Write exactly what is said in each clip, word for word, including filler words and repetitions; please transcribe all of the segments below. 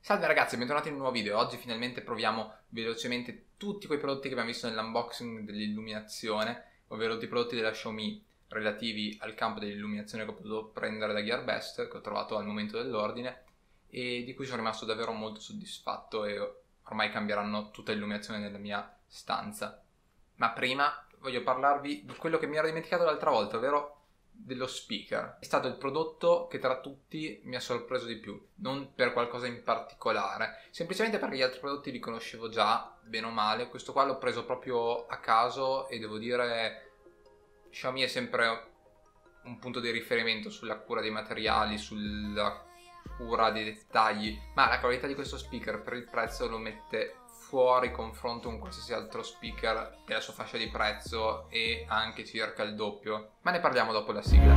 Salve ragazzi, bentornati in un nuovo video. Oggi finalmente proviamo velocemente tutti quei prodotti che abbiamo visto nell'unboxing dell'illuminazione, ovvero tutti i prodotti della Xiaomi relativi al campo dell'illuminazione che ho potuto prendere da Gearbest, che ho trovato al momento dell'ordine e di cui sono rimasto davvero molto soddisfatto e ormai cambieranno tutta l'illuminazione nella mia stanza. Ma prima voglio parlarvi di quello che mi ero dimenticato l'altra volta, ovvero dello speaker. È stato il prodotto che tra tutti mi ha sorpreso di più, non per qualcosa in particolare, semplicemente perché gli altri prodotti li conoscevo già, bene o male. Questo qua l'ho preso proprio a caso e devo dire Xiaomi è sempre un punto di riferimento sulla cura dei materiali, sulla cura dei dettagli, ma la qualità di questo speaker per il prezzo lo mette fuori confronto con qualsiasi altro speaker della sua fascia di prezzo e anche circa il doppio, ma ne parliamo dopo la sigla.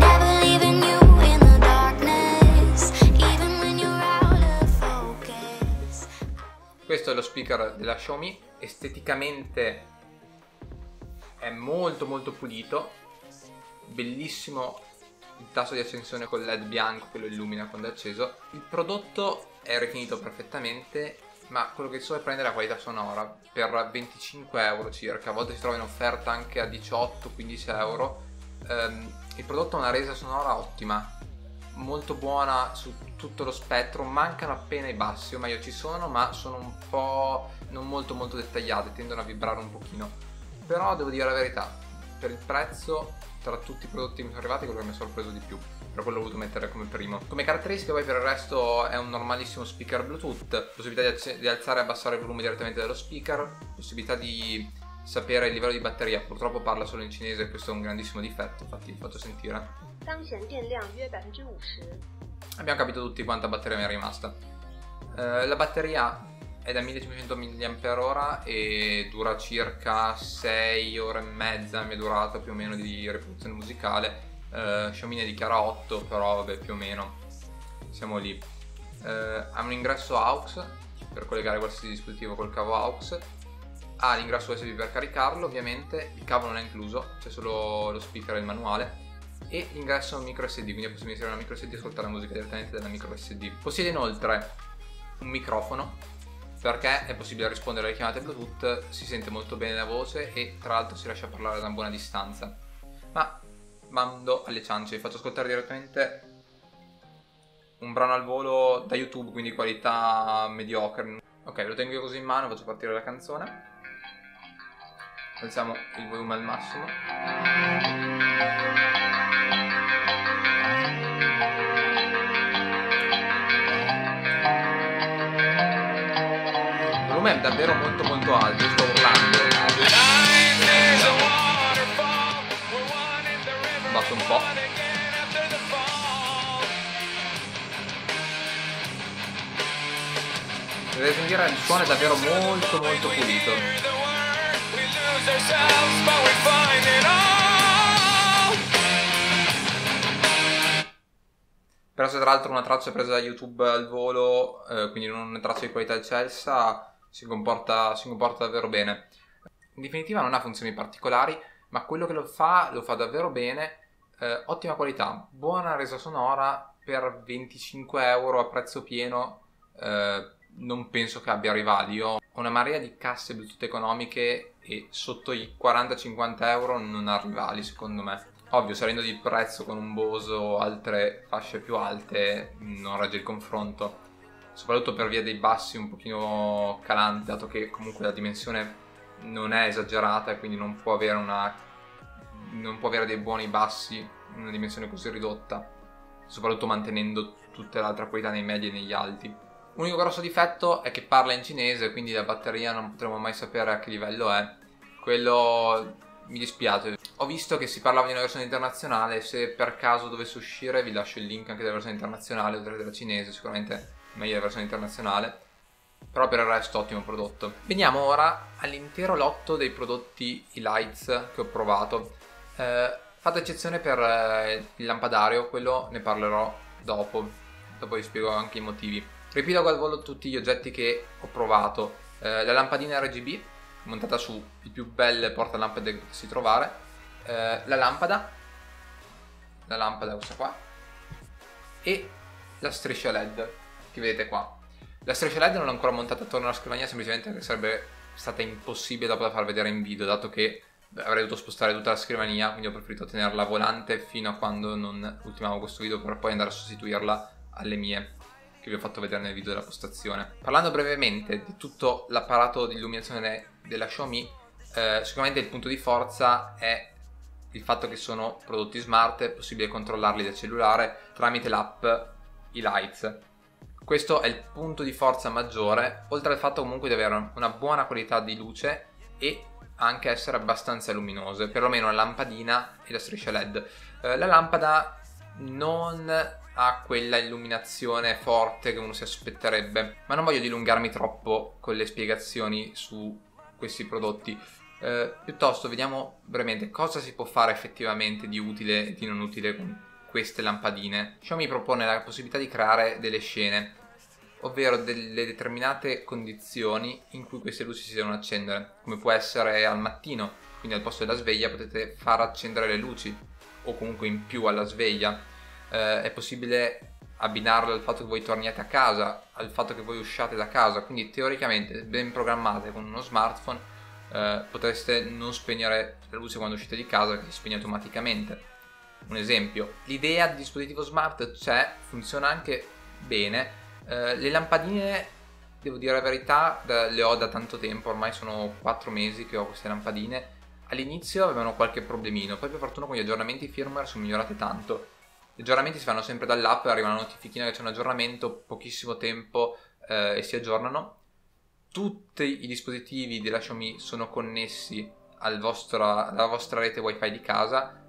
Questo è lo speaker della Xiaomi, esteticamente è molto molto pulito, bellissimo il tasto di accensione con l'L E D bianco che lo illumina quando è acceso. Il prodotto è rifinito perfettamente, ma quello che so è prendere la qualità sonora per venticinque euro circa, a volte si trova in offerta anche a diciotto quindici euro. Um, il prodotto ha una resa sonora ottima, molto buona su tutto lo spettro, mancano appena i bassi, o meglio ci sono ma sono un po' non molto molto dettagliate, tendono a vibrare un pochino, però devo dire la verità, per il prezzo tra tutti i prodotti che mi sono arrivati quello che mi ha sorpreso di più, per quello l'ho voluto mettere come primo. Come caratteristica poi per il resto è un normalissimo speaker Bluetooth, possibilità di, di alzare e abbassare il volume direttamente dallo speaker, possibilità di sapere il livello di batteria, purtroppo parla solo in cinese e questo è un grandissimo difetto, infatti vi faccio sentire. Abbiamo capito tutti quanta batteria mi è rimasta. Eh, la batteria è da millecinquecento milliamperi orari e dura circa sei ore e mezza, mi è durata più o meno di riproduzione musicale. eh, Xiaomi ne dichiara otto, però vabbè più o meno siamo lì. eh, ha un ingresso A U X per collegare qualsiasi dispositivo col cavo A U X, ha l'ingresso U S B per caricarlo, ovviamente il cavo non è incluso, c'è solo lo speaker e il manuale, e l'ingresso micro S D, quindi è possibile inserire una micro S D e ascoltare la musica direttamente dalla micro S D. Possiede inoltre un microfono, perché è possibile rispondere alle chiamate Bluetooth, si sente molto bene la voce e tra l'altro si riesce a parlare da una buona distanza. Ma mando alle ciance, vi faccio ascoltare direttamente un brano al volo da YouTube, quindi qualità mediocre. Ok, ve lo tengo io così in mano, faccio partire la canzone. Alziamo il volume al massimo. Il volume è davvero molto molto alto, io sto urlando. Abbasso un po'. Vedete sentire, il suono è davvero molto molto pulito. Per essere tra l'altro una traccia presa da YouTube al volo, eh, quindi non una traccia di qualità eccelsa, si comporta, si comporta davvero bene. In definitiva non ha funzioni particolari, ma quello che lo fa, lo fa davvero bene. eh, Ottima qualità, buona resa sonora per venticinque euro a prezzo pieno. eh, Non penso che abbia rivali. Io ho una marea di casse Bluetooth economiche e sotto i quaranta cinquanta euro non ha rivali secondo me. Ovvio, salendo di prezzo con un Bose o altre fasce più alte non regge il confronto, soprattutto per via dei bassi un pochino calante, dato che comunque la dimensione non è esagerata e quindi non può avere una non può avere dei buoni bassi in una dimensione così ridotta, soprattutto mantenendo tutta l'altra qualità nei medi e negli alti. L'unico grosso difetto è che parla in cinese, quindi la batteria non potremo mai sapere a che livello è. Quello mi dispiace. Ho visto che si parlava di una versione internazionale, se per caso dovesse uscire vi lascio il link anche della versione internazionale, oltre che della cinese, sicuramente meglio la versione internazionale. Però per il resto ottimo prodotto. Veniamo ora all'intero lotto dei prodotti Elites che ho provato. Eh, Fatta eccezione per eh, il lampadario, quello ne parlerò dopo, dopo vi spiego anche i motivi. Riepilogo al volo tutti gli oggetti che ho provato. Eh, la lampadina R G B montata su il più belle portalampade che potessi trovare, eh, la lampada, la lampada questa qua, e la striscia L E D che vedete qua. La striscia L E D non l'ho ancora montata attorno alla scrivania, semplicemente perché sarebbe stata impossibile dopo da far vedere in video, dato che avrei dovuto spostare tutta la scrivania, quindi ho preferito tenerla volante fino a quando non ultimavo questo video per poi andare a sostituirla alle mie, che vi ho fatto vedere nel video della postazione. Parlando brevemente di tutto l'apparato di illuminazione della Xiaomi, eh, sicuramente il punto di forza è il fatto che sono prodotti smart, è possibile controllarli da cellulare tramite l'app iLights. Questo è il punto di forza maggiore, oltre al fatto comunque di avere una buona qualità di luce e anche essere abbastanza luminose, perlomeno la lampadina e la striscia L E D. Eh, la lampada non ha quella illuminazione forte che uno si aspetterebbe, ma non voglio dilungarmi troppo con le spiegazioni su questi prodotti. Eh, piuttosto vediamo brevemente cosa si può fare effettivamente di utile e di non utile con queste lampadine. Xiaomi propone la possibilità di creare delle scene, ovvero delle determinate condizioni in cui queste luci si devono accendere, come può essere al mattino, quindi al posto della sveglia potete far accendere le luci, o comunque in più alla sveglia. Eh, è possibile abbinarlo al fatto che voi torniate a casa, al fatto che voi usciate da casa, quindi teoricamente ben programmate con uno smartphone eh, potreste non spegnere la luce quando uscite di casa, che si spegne automaticamente. Un esempio, l'idea di dispositivo smart c'è, funziona anche bene. Uh, le lampadine, devo dire la verità, da, le ho da tanto tempo, ormai sono quattro mesi che ho queste lampadine. All'inizio avevano qualche problemino, poi per fortuna con gli aggiornamenti firmware sono migliorate tanto. Gli aggiornamenti si fanno sempre dall'app, arriva una notifichina che c'è un aggiornamento, pochissimo tempo eh, e si aggiornano. Tutti i dispositivi della Xiaomi sono connessi al vostra, alla vostra rete wifi di casa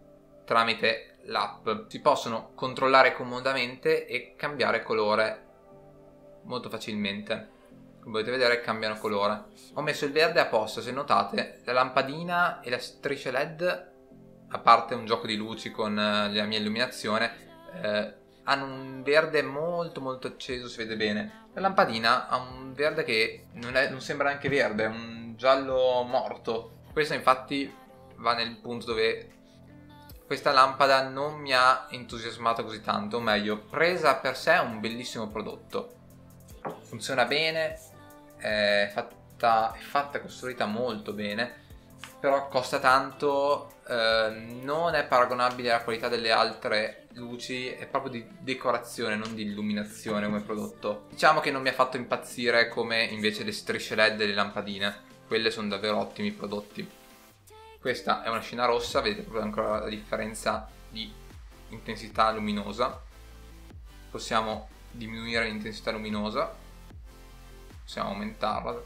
tramite l'app. Si possono controllare comodamente e cambiare colore molto facilmente. Come potete vedere cambiano colore. Ho messo il verde apposta, se notate la lampadina e la striscia L E D, a parte un gioco di luci con la mia illuminazione, eh, hanno un verde molto molto acceso, si vede bene. La lampadina ha un verde che non, è, non sembra neanche verde, è un giallo morto. Questo infatti va nel punto dove questa lampada non mi ha entusiasmato così tanto, o meglio, presa per sé è un bellissimo prodotto. Funziona bene, è fatta, è fatta e costruita molto bene, però costa tanto, eh, non è paragonabile alla qualità delle altre luci, è proprio di decorazione, non di illuminazione come prodotto. Diciamo che non mi ha fatto impazzire come invece le strisce L E D e le lampadine, quelle sono davvero ottimi prodotti. Questa è una scena rossa, vedete proprio ancora la differenza di intensità luminosa. Possiamo diminuire l'intensità luminosa, possiamo aumentarla.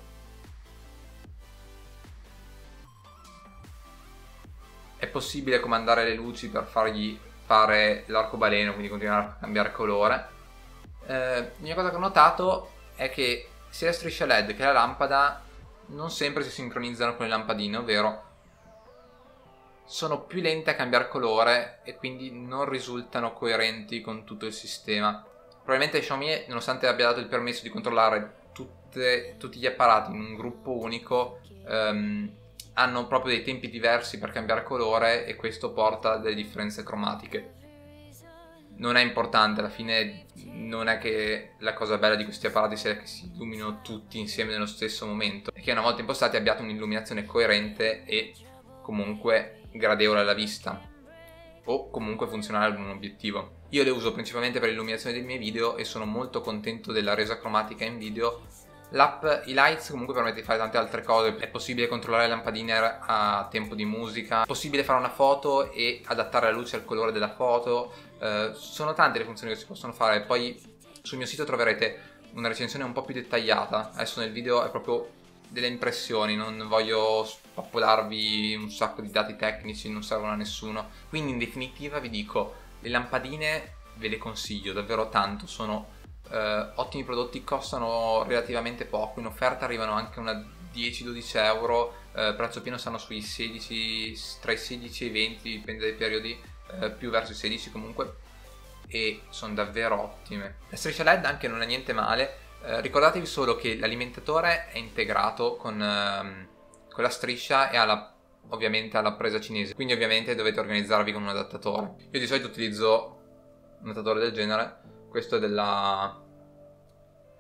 È possibile comandare le luci per fargli fare l'arcobaleno, quindi continuare a cambiare colore. Eh, l'unica cosa che ho notato è che sia la striscia L E D che la lampada non sempre si sincronizzano con le lampadine, ovvero sono più lente a cambiare colore e quindi non risultano coerenti con tutto il sistema. Probabilmente Xiaomi, nonostante abbia dato il permesso di controllare tutte, tutti gli apparati in un gruppo unico, ehm, hanno proprio dei tempi diversi per cambiare colore e questo porta a delle differenze cromatiche. Non è importante, alla fine non è che la cosa bella di questi apparati sia che si illuminino tutti insieme nello stesso momento, è che una volta impostati abbiate un'illuminazione coerente e comunque gradevole alla vista, o comunque funzionale ad un obiettivo. Io le uso principalmente per l'illuminazione dei miei video e sono molto contento della resa cromatica in video. L'app iLights comunque permette di fare tante altre cose, è possibile controllare le lampadine a tempo di musica, è possibile fare una foto e adattare la luce al colore della foto, eh, sono tante le funzioni che si possono fare. Poi sul mio sito troverete una recensione un po' più dettagliata, adesso nel video è proprio delle impressioni, non voglio spappolarvi un sacco di dati tecnici, non servono a nessuno. Quindi in definitiva vi dico, le lampadine ve le consiglio davvero tanto, sono eh, ottimi prodotti, costano relativamente poco, in offerta arrivano anche una dieci dodici euro, eh, prezzo pieno stanno sui sedici, tra i sedici e i venti, dipende dai periodi, eh, più verso i sedici comunque, e sono davvero ottime. La striscia L E D anche non è niente male. Eh, ricordatevi solo che l'alimentatore è integrato con, ehm, con la striscia e alla, ovviamente alla presa cinese, quindi ovviamente dovete organizzarvi con un adattatore. Io di solito utilizzo un adattatore del genere, questo è della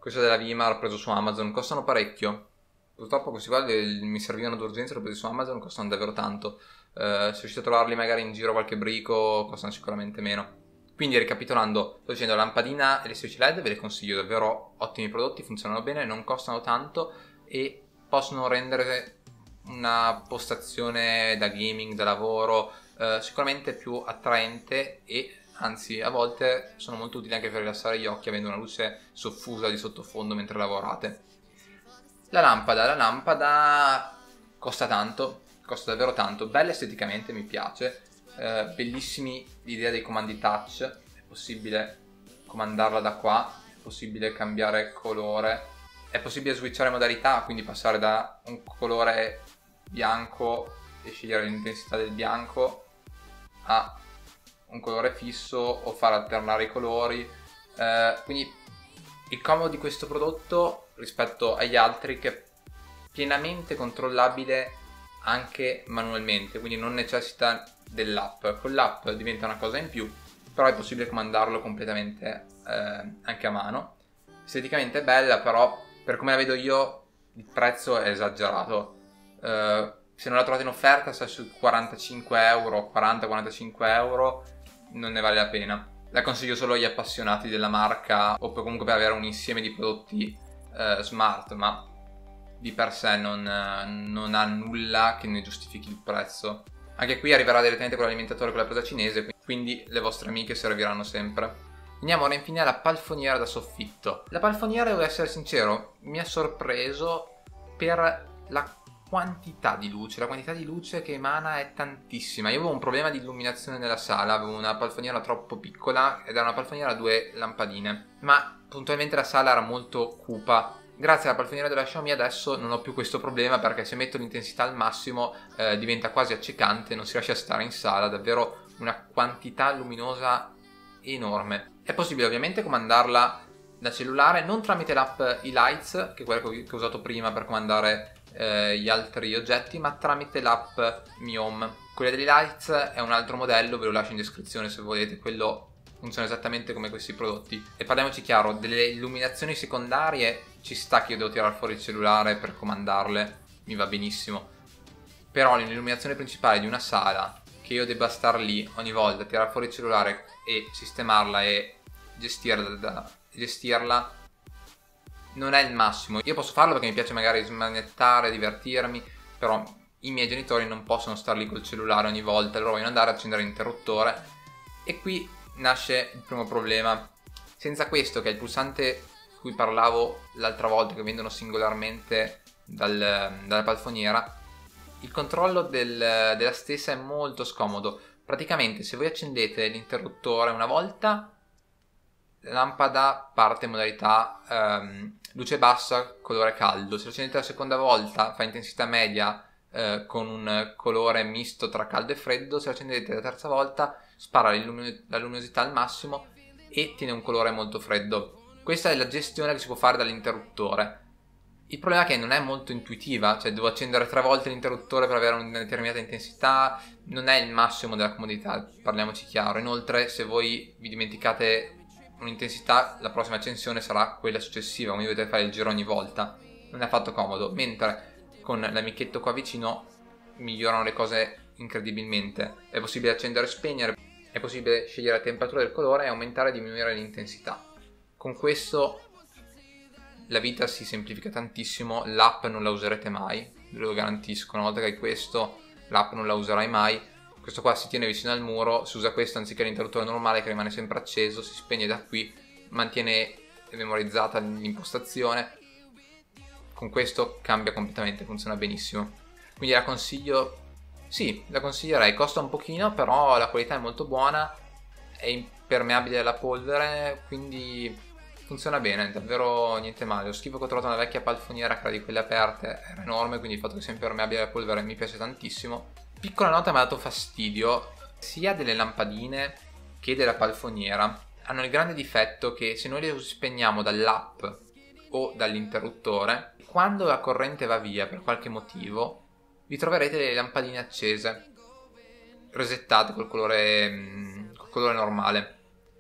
questo della Vima l'ho preso su Amazon, costano parecchio. Purtroppo questi qua mi servivano d'urgenza, l'ho preso su Amazon, costano davvero tanto. Uh, se riuscite a trovarli magari in giro qualche brico, costano sicuramente meno. Quindi ricapitolando, sto dicendo, la lampadina e le switch L E D ve le consiglio, davvero ottimi prodotti, funzionano bene, non costano tanto e possono rendere una postazione da gaming, da lavoro, uh, sicuramente più attraente e anzi a volte sono molto utili anche per rilassare gli occhi avendo una luce soffusa di sottofondo mentre lavorate. La lampada, la lampada costa tanto, costa davvero tanto, bella esteticamente, mi piace, eh, bellissimi l'idea dei comandi touch, è possibile comandarla da qua, è possibile cambiare colore, è possibile switchare modalità, quindi passare da un colore bianco e scegliere l'intensità del bianco a un colore fisso o far alternare i colori, eh, quindi il comodo di questo prodotto rispetto agli altri che è pienamente controllabile anche manualmente, quindi non necessita dell'app. Con l'app diventa una cosa in più, però è possibile comandarlo completamente eh, anche a mano. Esteticamente è bella, però per come la vedo io il prezzo è esagerato. Eh, se non la trovate in offerta sta su quarantacinque euro, quaranta quarantacinque euro, non ne vale la pena. La consiglio solo agli appassionati della marca o per comunque per avere un insieme di prodotti eh, smart, ma di per sé non, non ha nulla che ne giustifichi il prezzo. Anche qui arriverà direttamente con l'alimentatore con la presa cinese, quindi le vostre amiche serviranno sempre. Andiamo ora infine alla palfoniera da soffitto. La palfoniera, devo essere sincero, mi ha sorpreso per la quantità di luce, la quantità di luce che emana è tantissima. Io avevo un problema di illuminazione nella sala, avevo una palfoniera troppo piccola ed era una palfoniera a due lampadine, ma puntualmente la sala era molto cupa. Grazie alla palfoniera della Xiaomi adesso non ho più questo problema, perché se metto l'intensità al massimo eh, diventa quasi accecante, non si riesce a stare in sala, davvero una quantità luminosa enorme. È possibile ovviamente comandarla da cellulare, non tramite l'app eLights, che è quella che ho usato prima per comandare Eh, gli altri oggetti, ma tramite l'app Mi Home. Quella degli Lights è un altro modello, ve lo lascio in descrizione se volete, quello funziona esattamente come questi prodotti. E parliamoci chiaro, delle illuminazioni secondarie ci sta che io devo tirare fuori il cellulare per comandarle, mi va benissimo, però l'illuminazione principale di una sala, che io debba star lì ogni volta, tirare fuori il cellulare e sistemarla e gestirla, da, gestirla non è il massimo. Io posso farlo perché mi piace magari smanettare, divertirmi, però i miei genitori non possono star lì col cellulare ogni volta, loro vogliono andare ad accendere l'interruttore e qui nasce il primo problema. Senza questo, che è il pulsante di cui parlavo l'altra volta, che vendono singolarmente dal, dalla palfoniera, il controllo del, della stessa è molto scomodo. Praticamente se voi accendete l'interruttore una volta, la lampada parte in modalità um, luce bassa, colore caldo. Se lo accendete la seconda volta fa intensità media eh, con un colore misto tra caldo e freddo. Se lo accendete la terza volta spara la luminosità al massimo e tiene un colore molto freddo. Questa è la gestione che si può fare dall'interruttore. Il problema è che non è molto intuitiva, cioè devo accendere tre volte l'interruttore per avere una determinata intensità, non è il massimo della comodità, parliamoci chiaro. Inoltre se voi vi dimenticate un'intensità, la prossima accensione sarà quella successiva, quindi dovete fare il giro ogni volta, non è affatto comodo, mentre con l'amichetto qua vicino migliorano le cose incredibilmente. È possibile accendere e spegnere, è possibile scegliere la temperatura del colore e aumentare e diminuire l'intensità. Con questo la vita si semplifica tantissimo, l'app non la userete mai, ve lo garantisco. Una volta che hai questo, l'app non la userai mai. Questo qua si tiene vicino al muro, si usa questo anziché l'interruttore normale che rimane sempre acceso, si spegne da qui, mantiene memorizzata l'impostazione. Con questo cambia completamente, funziona benissimo. Quindi la consiglio, sì, la consiglierei, costa un pochino, però la qualità è molto buona, è impermeabile alla polvere, quindi funziona bene, davvero niente male. Lo schifo che ho trovato una vecchia palfoniera che era di quelle aperte, era enorme, quindi il fatto che sia impermeabile alla polvere mi piace tantissimo. Piccola nota, mi ha dato fastidio, sia delle lampadine che della palfoniera hanno il grande difetto che se noi le spegniamo dall'app o dall'interruttore, quando la corrente va via per qualche motivo, vi troverete le lampadine accese, resettate col colore, col colore normale.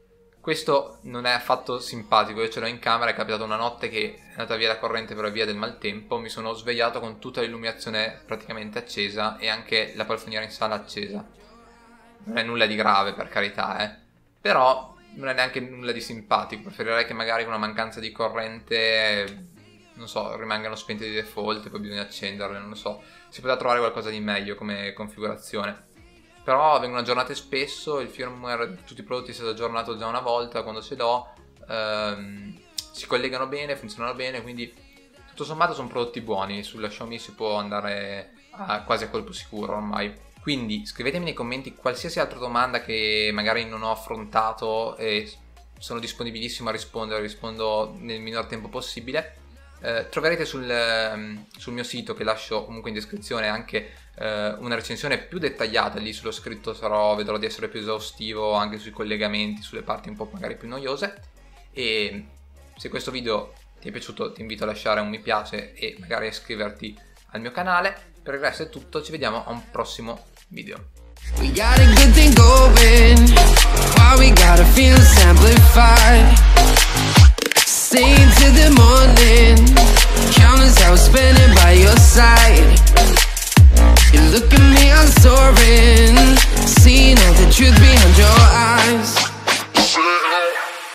Questo non è affatto simpatico, io ce l'ho in camera, è capitato una notte che è andata via la corrente per via del maltempo, mi sono svegliato con tutta l'illuminazione praticamente accesa e anche la palfoniera in sala accesa. Non è nulla di grave, per carità, eh. Però non è neanche nulla di simpatico, preferirei che magari con una mancanza di corrente, non so, rimangano spente di default e poi bisogna accenderle, non lo so. Si poteva trovare qualcosa di meglio come configurazione. Però vengono aggiornate spesso, il firmware di tutti i prodotti è stato aggiornato già una volta, quando ce l'ho, ehm, si collegano bene, funzionano bene, quindi tutto sommato sono prodotti buoni, sulla Xiaomi si può andare a, quasi a colpo sicuro ormai. Quindi scrivetemi nei commenti qualsiasi altra domanda che magari non ho affrontato e sono disponibilissimo a rispondere, rispondo nel minor tempo possibile. Eh, troverete sul, sul mio sito, che lascio comunque in descrizione, anche eh, una recensione più dettagliata. Lì sullo scritto sarò, vedrò di essere più esaustivo anche sui collegamenti, sulle parti un po' magari più noiose. E se questo video ti è piaciuto ti invito a lasciare un mi piace e magari a iscriverti al mio canale. Per il resto è tutto, ci vediamo a un prossimo video. We got a good thing going, why we gotta feel amplified. Stay to the morning, countless hours spending by your side. You look at me, I'm soaring, seeing all the truth behind your